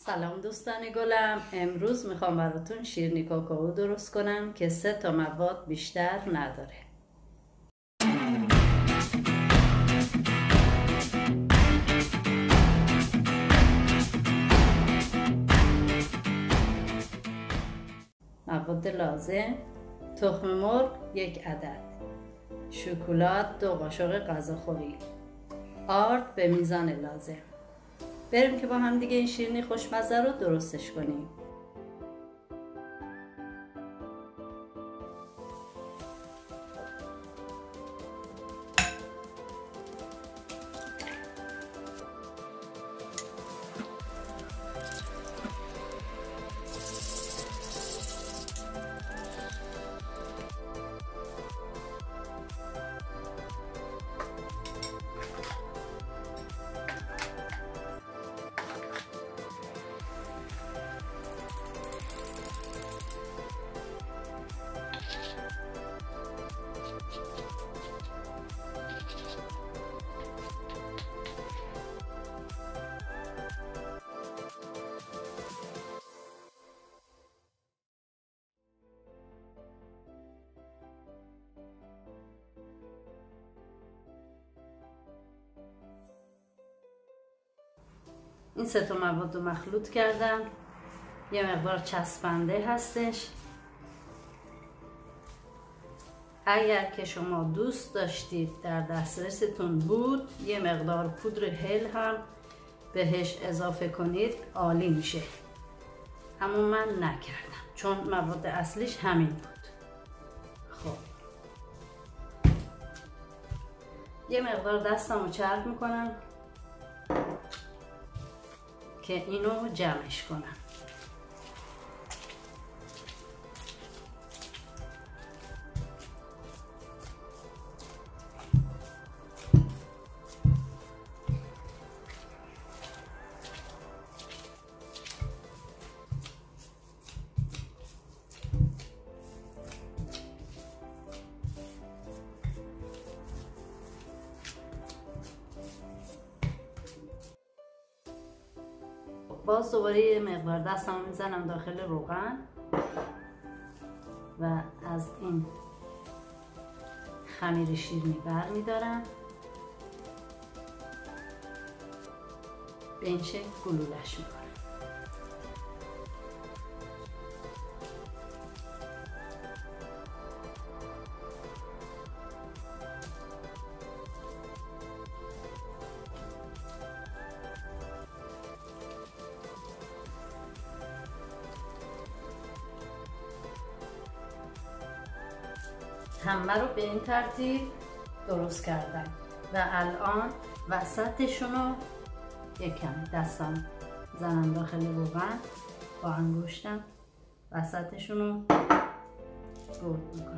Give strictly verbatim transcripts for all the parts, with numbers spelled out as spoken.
سلام دوستان گلم. امروز میخوام براتون شیرینی کاکائو درست کنم که سه تا مواد بیشتر نداره. مواد لازم: تخم مرغ یک عدد، شکلات دو قاشق غذاخوری، آرد به میزان لازم. بریم که با هم دیگه این شیرینی خوشمزه رو درستش کنیم. این سه تا مواد رو مخلوط کردم. یه مقدار چسبنده هستش. اگر که شما دوست داشتید، در دسترستون بود، یه مقدار پودر هل هم بهش اضافه کنید، عالی میشه. اما من نکردم چون مواد اصلیش همین بود. خب یه مقدار دستم رو چرب میکنم که اینو جمعش کنم. باز دوباره یه مقدار دستم میزنم داخل روغن و از این خمیر شیرینی بر میدارم. به این شکل گلولش میکنم. همه رو به این ترتیب درست کردم و الان وسطشونو یکم دستم زنم داخل روغن، با انگشتم وسطشونو گرد میکنم.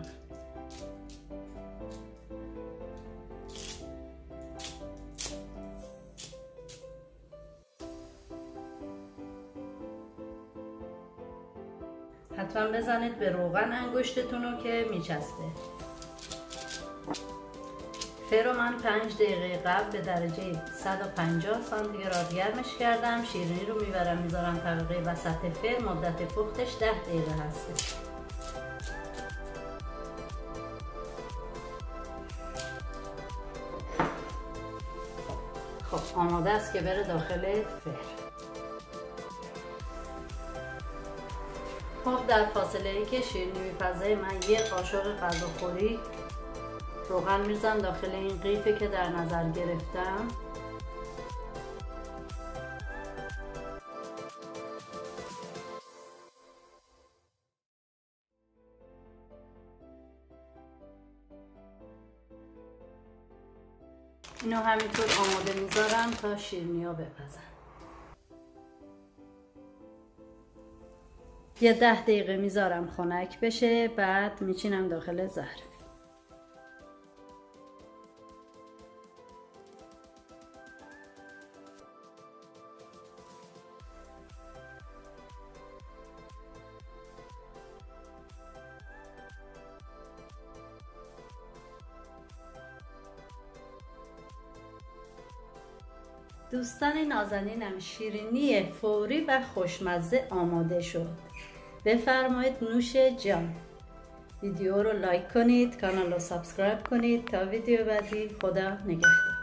حتما بزنید به روغن انگشتتونو که میچسبه. فر رو من پنج دقیقه قبل به درجه صد و پنجاه سانتیگراد گرمش کردم. شیرینی رو میبرم میذارم طبقه وسط فر. مدت پختش ده دقیقه هستش. خب آماده است که بره داخل فر. خب در فاصله ای که شیرینی میپزه، من یه قاشق غذاخوری روغن میزنم داخل این قیفی که در نظر گرفتم. اینو همینطور آماده میذارم تا شیرینی ها بپزن. یه ده دقیقه میذارم خنک بشه، بعد میچینم داخل ظرف. دوستان نازنینم، شیرینی فوری و خوشمزه آماده شد. بفرمایید نوش جان. ویدیو رو لایک کنید، کانال رو سابسکرایب کنید. تا ویدیو بعدی، خدا نگهدار.